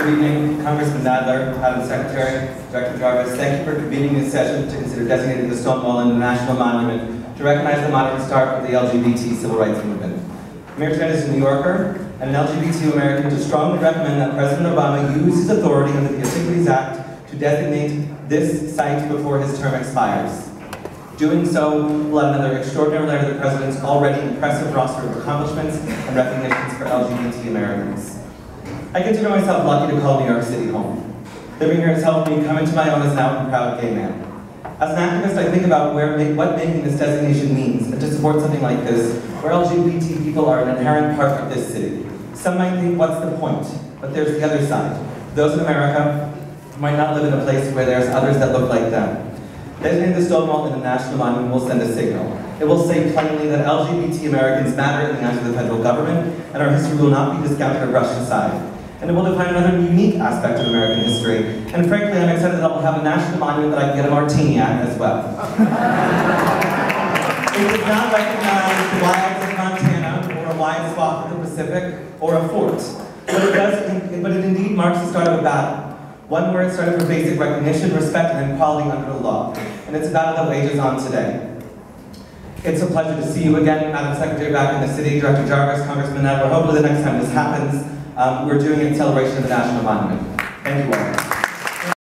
Good evening, Congressman Nadler, Madam Secretary, Director Jarvis. Thank you for convening this session to consider designating the Stonewall a national monument to recognize the modern start of the LGBT civil rights movement. Mayor Trent is a New Yorker and an LGBT American to strongly recommend that President Obama use his authority under the Antiquities Act to designate this site before his term expires. Doing so will add another extraordinary layer to the President's already impressive roster of accomplishments and recognitions for LGBT Americans. I consider myself lucky to call New York City home. Living here has helped me come into my own as an out and proud gay man. As an activist, I think about what making this designation means, and to support something like this, where LGBT people are an inherent part of this city. Some might think, what's the point? But there's the other side. Those in America who might not live in a place where there's others that look like them. Designating the Stonewall in a national monument will send a signal. It will say plainly that LGBT Americans matter in the eyes of the federal government, and our history will not be discounted or brushed aside. And it will define another unique aspect of American history. And frankly, I'm excited that it will have a national monument that I can get a martini at as well. It does not recognize the wilds of Montana, or a wide swath of the Pacific, or a fort. But it indeed marks the start of a battle. One where it started for basic recognition, respect, and equality under the law. And it's a battle that wages on today. It's a pleasure to see you again, Madam Secretary, back in the city, Director Jarvis, Congressman Nadler. Hopefully the next time this happens, we're doing it in celebration of the National Monument. Thank you all.